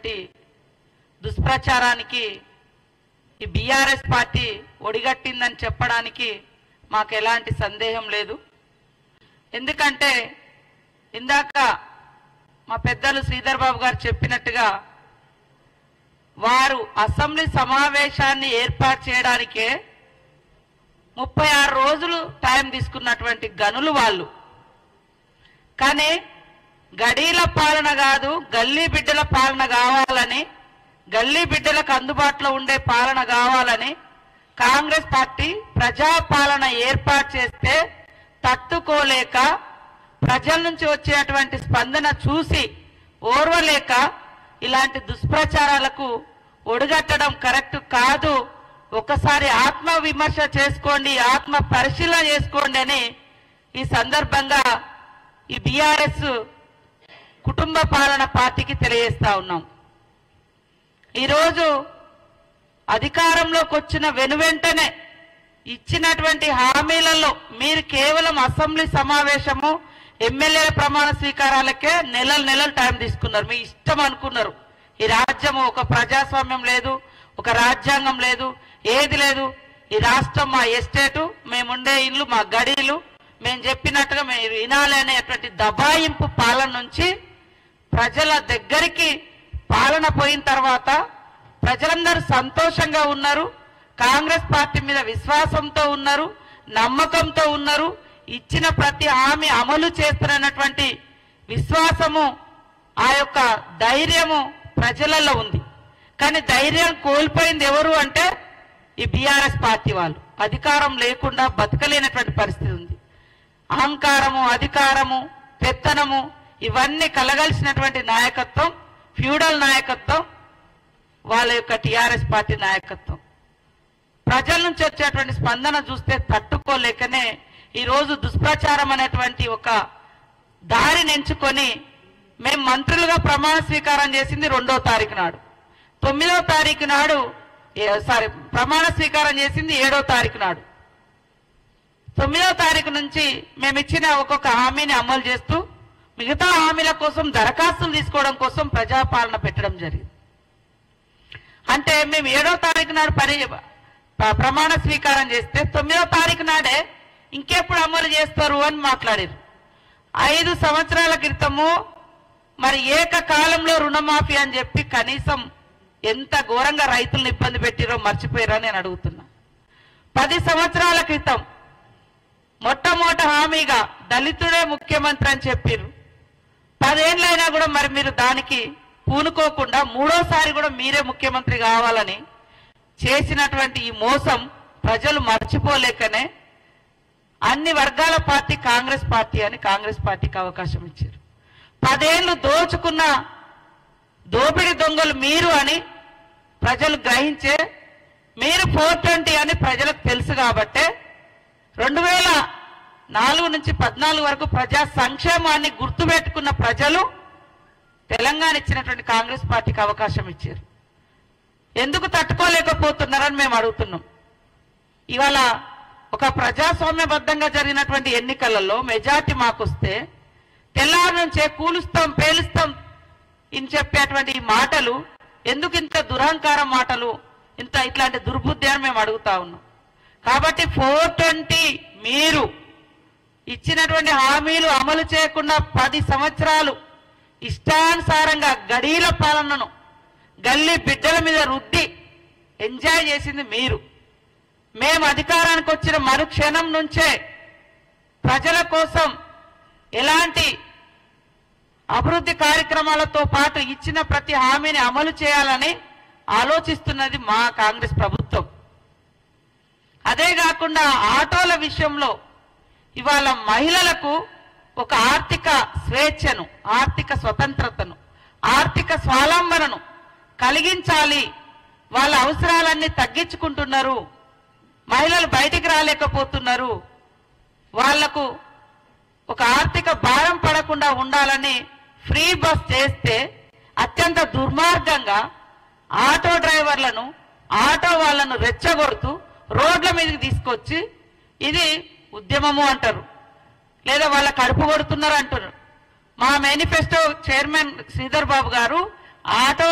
చేసినటువంటి దుష్ప్రచారానికి ఈ BRS party ఒడిగట్టిందని చెప్పడానికి మాకు ఎలాంటి సందేహం లేదు. ఎందుకంటే ఇందాక మా పెద్దలు శ్రీధర్ బాబు గారు చెప్పినట్టుగా వారు అసెంబ్లీ సమావేశాన్ని ఏర్పాటు చేయడానికే 36 రోజులు టైం తీసుకున్నటువంటి గనులు వాళ్ళు. కానీ గడీల పాలన కాదు, గల్లీ బిడ్డల పాలన కావాలని, గల్లీ బిడ్డలకు అందుబాటులో ఉండే పాలన కావాలని కాంగ్రెస్ పార్టీ ప్రజాపాలన ఏర్పాటు చేస్తే తట్టుకోలేక, ప్రజల నుంచి వచ్చేటువంటి స్పందన చూసి ఓర్వలేక ఇలాంటి దుష్ప్రచారాలకు ఒడిగట్టడం కరెక్ట్ కాదు. ఒకసారి ఆత్మ విమర్శ చేసుకోండి, ఆత్మ పరిశీలన చేసుకోండి అని ఈ సందర్భంగా ఈ బీఆర్ఎస్ కుటుంబ పాలన పార్టీకి తెలియజేస్తా ఉన్నాం. ఈరోజు అధికారంలోకి వచ్చిన వెనువెంటనే ఇచ్చినటువంటి హామీలలో మీరు కేవలం అసెంబ్లీ సమావేశము, ఎమ్మెల్యేల ప్రమాణ స్వీకారాలకే నెలలు టైం తీసుకున్నారు. మీ ఇష్టం అనుకున్నారు. ఈ రాజ్యం ఒక ప్రజాస్వామ్యం లేదు, ఒక రాజ్యాంగం లేదు, ఏది లేదు. ఈ రాష్ట్రం మా ఎస్టేటు, మేముండే ఇల్లు మా గడీలు, మేము చెప్పినట్టుగా మీరు వినాలి అనేటువంటి దబాయింపు పాలన నుంచి ప్రజల దగ్గరికి పాలన పోయిన తర్వాత ప్రజలందరూ సంతోషంగా ఉన్నారు, కాంగ్రెస్ పార్టీ మీద విశ్వాసంతో ఉన్నారు, నమ్మకంతో ఉన్నారు. ఇచ్చిన ప్రతి హామీ అమలు చేస్తున్నటువంటి విశ్వాసము, ఆ యొక్క ధైర్యము ప్రజలలో ఉంది. కానీ ధైర్యం కోల్పోయింది ఎవరు అంటే ఈ బీఆర్ఎస్ పార్టీ వాళ్ళు. అధికారం లేకుండా బతకలేనటువంటి పరిస్థితి ఉంది. అహంకారము, అధికారము, పెత్తనము ఇవన్నీ కలగలిసినటువంటి నాయకత్వం, ఫ్యూడల్ నాయకత్వం వాళ్ళ యొక్క టీఆర్ఎస్ పార్టీ నాయకత్వం. ప్రజల నుంచి వచ్చేటువంటి స్పందన చూస్తే తట్టుకోలేకనే ఈరోజు దుష్ప్రచారం అనేటువంటి ఒక దారిని ఎంచుకొని మేము మంత్రులుగా ప్రమాణ స్వీకారం చేసింది 2వ తారీఖు నాడు, 9వ తారీఖు నాడు ప్రమాణ స్వీకారం చేసింది 7వ తారీఖు నాడు. 9వ తారీఖు నుంచి మేము ఇచ్చిన ఒక్కొక్క హామీని అమలు చేస్తూ మిగతా హామీల కోసం దరఖాస్తులు తీసుకోవడం కోసం ప్రజాపాలన పెట్టడం జరిగింది. అంటే మేము 7వ తారీఖు నాడు ప్రమాణ స్వీకారం చేస్తే 9వ తారీఖు నాడే ఇంకెప్పుడు అమలు చేస్తారు అని మాట్లాడారు. 5 సంవత్సరాల క్రితము మరి ఏకకాలంలో రుణమాఫీ అని చెప్పి కనీసం ఎంత ఘోరంగా రైతులను ఇబ్బంది పెట్టిరో మర్చిపోయారో నేను అడుగుతున్నా. 10 సంవత్సరాల క్రితం మొట్టమొదటి హామీగా దళితుడే ముఖ్యమంత్రి అని చెప్పారు. 10 ఏళ్ళైనా కూడా మరి మీరు దానికి పూనుకోకుండా 3వసారి కూడా మీరే ముఖ్యమంత్రి కావాలని చేసినటువంటి ఈ మోసం ప్రజలు మర్చిపోలేకనే అన్ని వర్గాల పార్టీ కాంగ్రెస్ పార్టీ అని కాంగ్రెస్ పార్టీకి అవకాశం ఇచ్చారు. 10 ఏళ్ళు దోచుకున్న దోపిడి దొంగలు మీరు అని ప్రజలు గ్రహించే, మీరు 420 అని ప్రజలకు తెలుసు కాబట్టే 2004 నుంచి 14 వరకు ప్రజా సంక్షేమాన్ని గుర్తుపెట్టుకున్న ప్రజలు తెలంగాణ ఇచ్చినటువంటి కాంగ్రెస్ పార్టీకి అవకాశం ఇచ్చారు. ఎందుకు తట్టుకోలేకపోతున్నారని మేము అడుగుతున్నాం. ఇవాళ ఒక ప్రజాస్వామ్యబద్ధంగా జరిగినటువంటి ఎన్నికలలో మెజార్టీ మాకొస్తే తెల్లారి నుంచే కూలుస్తాం, పేలుస్తాం అని చెప్పేటువంటి ఈ మాటలు ఎందుకు ఇంత దురహంకారం మాటలు, ఇట్లాంటి దుర్బుద్ధి అని మేము అడుగుతా ఉన్నాం. కాబట్టి 420 మీరు ఇచ్చినటువంటి హామీలు అమలు చేయకుండా 10 సంవత్సరాలు ఇష్టానుసారంగా గడీల పాలనను గల్లీ బిడ్డల మీద రుద్ది ఎంజాయ్ చేసింది మీరు. మేము అధికారానికి వచ్చిన మరుక్షణం నుంచే ప్రజల కోసం ఎలాంటి అభివృద్ధి కార్యక్రమాలతో పాటు ఇచ్చిన ప్రతి హామీని అమలు చేయాలని ఆలోచిస్తున్నది మా కాంగ్రెస్ ప్రభుత్వం. అదే కాకుండా ఆటోల విషయంలో ఇవాళ మహిళలకు ఒక ఆర్థిక స్వేచ్ఛను, ఆర్థిక స్వతంత్రతను, ఆర్థిక స్వావలంబనను కలిగించాలి. వాళ్ళ అవసరాలన్నీ తగ్గించుకుంటున్నారు, మహిళలు బయటికి రాలేకపోతున్నారు, వాళ్లకు ఒక ఆర్థిక భారం పడకుండా ఉండాలని ఫ్రీ బస్ చేస్తే అత్యంత దుర్మార్గంగా ఆటో డ్రైవర్లను, ఆటో వాళ్ళను రెచ్చగొడుతూ రోడ్ల మీదకి తీసుకొచ్చి ఇది ఉద్యమము అంటారు, లేదా వాళ్ళ కడుపు కొడుతున్నారు అంటారు. మా మేనిఫెస్టో చైర్మన్ శ్రీధర్ బాబు గారు ఆటో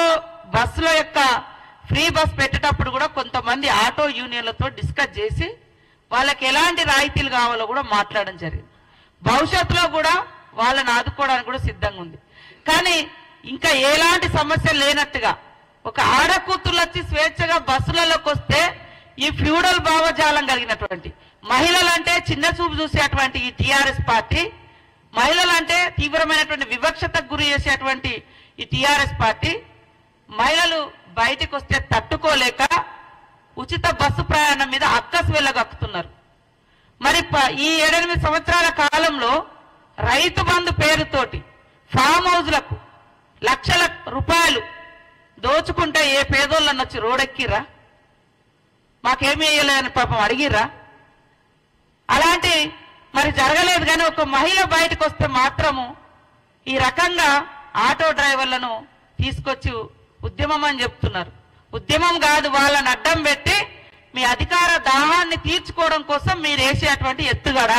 బస్సుల యొక్క ఫ్రీ బస్ పెట్టేటప్పుడు కూడా కొంతమంది ఆటో యూనియన్లతో డిస్కస్ చేసి వాళ్ళకి ఎలాంటి రాయితీలు కావాలో కూడా మాట్లాడడం జరిగింది. భవిష్యత్తులో కూడా వాళ్ళని ఆదుకోవడానికి కూడా సిద్ధంగా ఉంది. కానీ ఇంకా ఎలాంటి సమస్య లేనట్టుగా ఒక ఆడకూతుర్లు వచ్చి స్వేచ్ఛగా బస్సులలోకి వస్తే ఈ ఫ్యూడల్ భావజాలం కలిగినటువంటి మహిళలంటే చిన్న చూపు చూసేటువంటి ఈ టీఆర్ఎస్ పార్టీ, మహిళలంటే తీవ్రమైనటువంటి వివక్షతకు గురి చేసేటువంటి ఈ టీఆర్ఎస్ పార్టీ మహిళలు బయటికి వస్తే తట్టుకోలేక ఉచిత బస్సు ప్రయాణం మీద అక్కసు వెళ్ళగక్కుతున్నారు. మరి ఈ 7-8 సంవత్సరాల కాలంలో రైతు బంధు పేరుతోటి ఫామ్ హౌజ్లకు లక్షల రూపాయలు దోచుకుంటే ఏ పేదోళ్ళని వచ్చి రోడెక్కిరా, మాకేమీ వేయలేదని పాపం అడిగిర్రా? అలాంటి మరి జరగలేదు. కానీ ఒక మహిళ బయటకు వస్తే మాత్రము ఈ రకంగా ఆటో డ్రైవర్లను తీసుకొచ్చి ఉద్యమం అని చెప్తున్నారు. ఉద్యమం కాదు, వాళ్ళని అడ్డం పెట్టి మీ అధికార దాహాన్ని తీర్చుకోవడం కోసం మీరు వేసేటువంటి ఎత్తుగడ.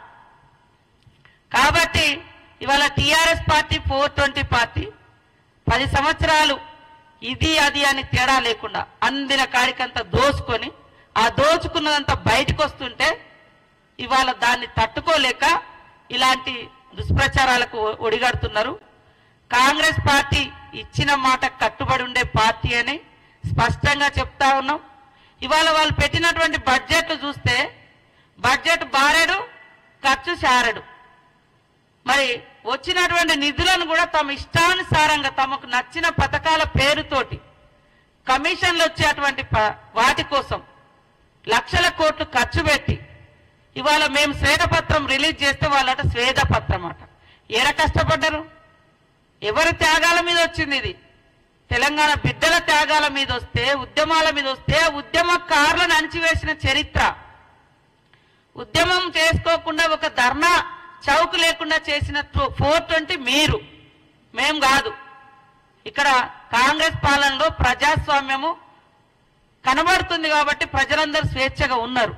కాబట్టి ఇవాళ టీఆర్ఎస్ పార్టీ 420 పార్టీ 10 సంవత్సరాలు ఇది అది అని తేడా లేకుండా అందిన కాడికంతా దోచుకొని ఆ దోచుకున్నదంతా బయటకు వస్తుంటే ఇవాళ దాన్ని తట్టుకోలేక ఇలాంటి దుష్ప్రచారాలకు ఒడిగడుతున్నారు. కాంగ్రెస్ పార్టీ ఇచ్చిన మాట కట్టుబడి ఉండే పార్టీ అని స్పష్టంగా చెప్తా ఉన్నాం. ఇవాళ వాళ్ళు పెట్టినటువంటి బడ్జెట్లు చూస్తే బడ్జెట్ బారెడు, ఖర్చు శారెడు. మరి వచ్చినటువంటి నిధులను కూడా తమ ఇష్టానుసారంగా తమకు నచ్చిన పథకాల పేరుతోటి కమిషన్లు వచ్చేటువంటి వాటి కోసం లక్షల కోట్లు ఖర్చు పెట్టి ఇవాళ మేము శ్వేతపత్రం రిలీజ్ చేస్తే వాళ్ళట శ్వేతపత్రం అట. ఏడ కష్టపడ్డారు? ఎవరి త్యాగాల మీద వచ్చింది ఇది? తెలంగాణ బిడ్డల త్యాగాల మీద వస్తే, ఉద్యమాల మీద వస్తే ఉద్యమకారులను అణిచివేసిన చరిత్ర. ఉద్యమం చేసుకోకుండా ఒక ధర్నా చౌక్ లేకుండా చేసిన 420 మీరు, మేం కాదు. ఇక్కడ కాంగ్రెస్ పాలనలో ప్రజాస్వామ్యము కనబడుతుంది కాబట్టి ప్రజలందరూ స్వేచ్ఛగా ఉన్నారు.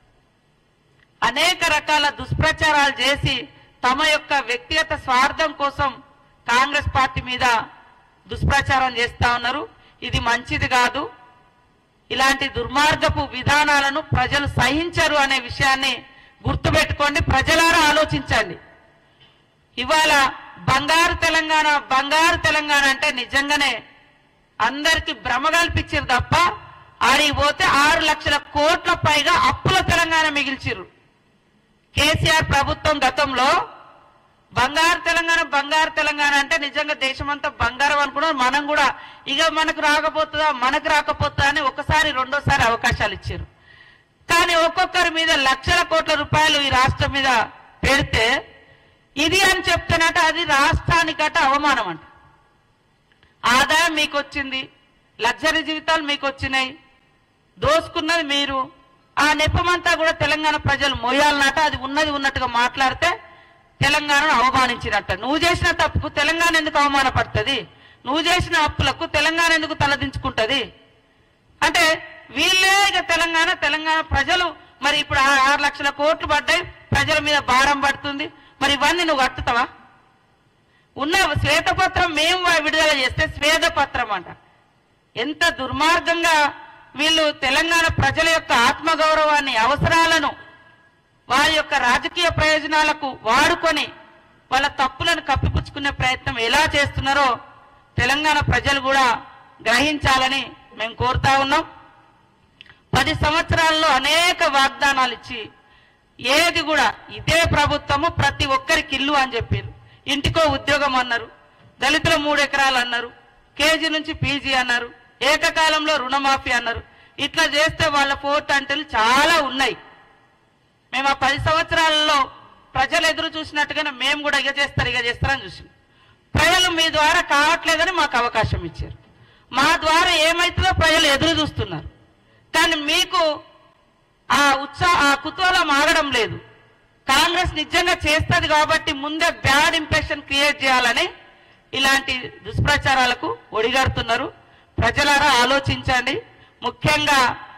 అనేక రకాల దుష్ప్రచారాలు చేసి తమ యొక్క వ్యక్తిగత స్వార్థం కోసం కాంగ్రెస్ పార్టీ మీద దుష్ప్రచారం చేస్తా ఉన్నారు. ఇది మంచిది కాదు. ఇలాంటి దుర్మార్గపు విధానాలను ప్రజలు సహించరు అనే విషయాన్ని గుర్తుపెట్టుకోండి. ప్రజలారా ఆలోచించండి. ఇవాళ బంగారు తెలంగాణ బంగారు తెలంగాణ అంటే నిజంగానే అందరికి భ్రమ కల్పించారు తప్ప ఆడికి పోతే 6 లక్షల కోట్ల పైగా అప్పుల తెలంగాణ మిగిల్చిరు. కేసీఆర్ ప్రభుత్వం గతంలో బంగారు తెలంగాణ అంటే నిజంగా దేశమంతా బంగారం అనుకున్నారు. మనం కూడా ఇక మనకు రాకపోతుందా అని ఒకసారి రెండోసారి అవకాశాలు ఇచ్చారు. కానీ ఒక్కొక్కరి మీద లక్షల కోట్ల రూపాయలు ఈ రాష్ట్రం మీద పెడితే ఇది అని చెప్తానట అది రాష్ట్రానికట అవమానం అంట. ఆదాయం మీకు వచ్చింది, లగ్జరీ జీవితాలు మీకు వచ్చినాయి, దోసుకున్నది మీరు. ఆ నెపమంతా కూడా తెలంగాణ ప్రజలు మోయాలన్నట. అది ఉన్నది ఉన్నట్టుగా మాట్లాడితే తెలంగాణను అవమానించినట్ట. నువ్వు చేసిన తప్పుకు తెలంగాణ ఎందుకు అవమానపడుతుంది? నువ్వు చేసిన అప్పులకు తెలంగాణ ఎందుకు తలదించుకుంటది? అంటే వీళ్ళే ఇక తెలంగాణ ప్రజలు మరి ఇప్పుడు 6 లక్షల కోట్లు పడ్డాయి, ప్రజల మీద భారం పడుతుంది. మరి ఇవన్నీ నువ్వు కట్టుతావా? ఉన్న శ్వేతపత్రం మేము విడుదల చేస్తే శ్వేతపత్రం అంట. ఎంత దుర్మార్గంగా వీళ్ళు తెలంగాణ ప్రజల యొక్క ఆత్మగౌరవాన్ని, అవసరాలను వారి యొక్క రాజకీయ ప్రయోజనాలకు వాడుకొని వాళ్ళ తప్పులను కప్పిపుచ్చుకునే ప్రయత్నం ఎలా చేస్తున్నారో తెలంగాణ ప్రజలు కూడా గ్రహించాలని మేము కోరుతా ఉన్నాం. 10 సంవత్సరాల్లో అనేక వాగ్దానాలు ఇచ్చి ఏది కూడా ఇదే ప్రభుత్వము ప్రతి ఒక్కరికి ఇల్లు అని చెప్పారు, ఇంటికో ఉద్యోగం అన్నారు, దళితుల 3 ఎకరాలు అన్నారు, కేజీ నుంచి పీజీ అన్నారు, ఏకకాలంలో రుణమాఫీ అన్నారు. ఇట్లా చేస్తే వాళ్ళ 420 చాలా ఉన్నాయి. మేము ఆ 10 సంవత్సరాలలో ప్రజలు ఎదురు చూసినట్టుగానే మేము కూడా ఇక చేస్తారని చూసాం. ప్రజలు మీ ద్వారా కావట్లేదని మాకు అవకాశం ఇచ్చారు. మా ద్వారా ఏమైతుందో ప్రజలు ఎదురు చూస్తున్నారు. కానీ మీకు ఆ కుతూహలం ఆగడం లేదు. కాంగ్రెస్ నిజంగా చేస్తుంది కాబట్టి ముందే బ్యాడ్ ఇంప్రెషన్ క్రియేట్ చేయాలని ఇలాంటి దుష్ప్రచారాలకు ఒడిగడుతున్నారు. ప్రజలారా ఆలోచించండి. ముఖ్యంగా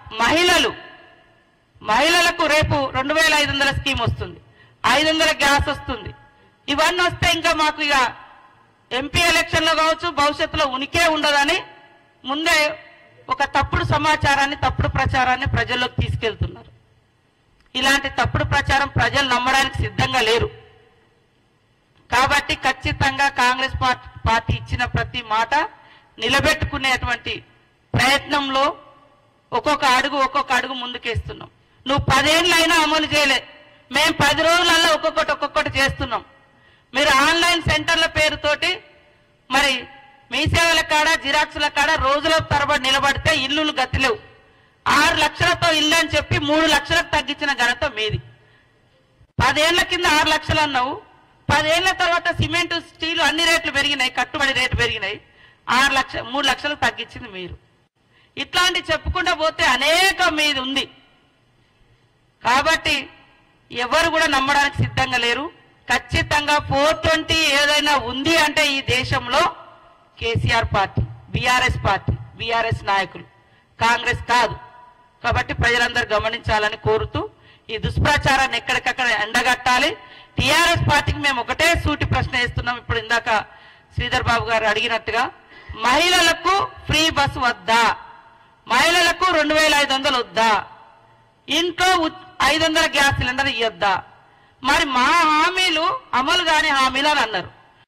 మహిళలకు రేపు 2500 స్కీమ్ వస్తుంది, 500 గ్యాస్ వస్తుంది. ఇవన్నీ వస్తే ఇంకా మాకు ఇక ఎంపీ ఎలక్షన్లో కావచ్చు భవిష్యత్తులో ఉనికే ఉండదని ముందే ఒక తప్పుడు సమాచారాన్ని తప్పుడు ప్రచారాన్ని ప్రజల్లోకి తీసుకెళ్తున్నారు. ఇలాంటి తప్పుడు ప్రచారం ప్రజలు నమ్మడానికి సిద్ధంగా లేరు. కాబట్టి ఖచ్చితంగా కాంగ్రెస్ పార్టీ ఇచ్చిన ప్రతి మాట నిలబెట్టుకునేటువంటి ప్రయత్నంలో ఒక్కొక్క అడుగు ముందుకేస్తున్నాం. నువ్వు 10 ఏళ్ళైనా అమలు చేయలే, మేము 10 రోజులలో ఒక్కొక్కటి చేస్తున్నాం. మీరు ఆన్లైన్ సెంటర్ల పేరుతోటి మరి మీ సేవల కాడ జిరాక్సుల కాడ రోజుల తరబడి నిలబడితే ఇల్లులు గతిలేవు. 6 లక్షలతో ఇల్లు అని చెప్పి 3 లక్షలకు తగ్గించిన ఘనత మీది. 10 ఏళ్ల కింద 6 లక్షలు అన్నావు, 10 ఏళ్ల తర్వాత సిమెంటు స్టీలు అన్ని రేట్లు పెరిగినాయి, కట్టుబడి రేట్లు పెరిగినాయి, 3 లక్షలకు తగ్గించింది మీరు. ఇట్లాంటి చెప్పుకుంటూ పోతే అనేక మీది ఉంది. కాబట్టి ఎవరు కూడా నమ్మడానికి సిద్ధంగా లేరు. ఖచ్చితంగా 420 ఏదైనా ఉంది అంటే ఈ దేశంలో కేసీఆర్ పార్టీ, బీఆర్ఎస్ నాయకులు, కాంగ్రెస్ కాదు. కాబట్టి ప్రజలందరూ గమనించాలని కోరుతూ ఈ దుష్ప్రచారాన్ని ఎక్కడికక్కడ ఎండగట్టాలి. టీఆర్ఎస్ పార్టీకి మేము ఒకటే సూటి ప్రశ్న వేస్తున్నాం. ఇప్పుడు ఇందాక శ్రీధర్ బాబు గారు అడిగినట్టుగా మహిళలకు ఫ్రీ బస్సు వద్దా, మహిళలకు 2500 వద్దా, ఇంట్లో 500 గ్యాస్ సిలిండర్ ఇవ్వద్దా? మరి మా హామీలు అమలు కాని హామీలు అని అన్నారు.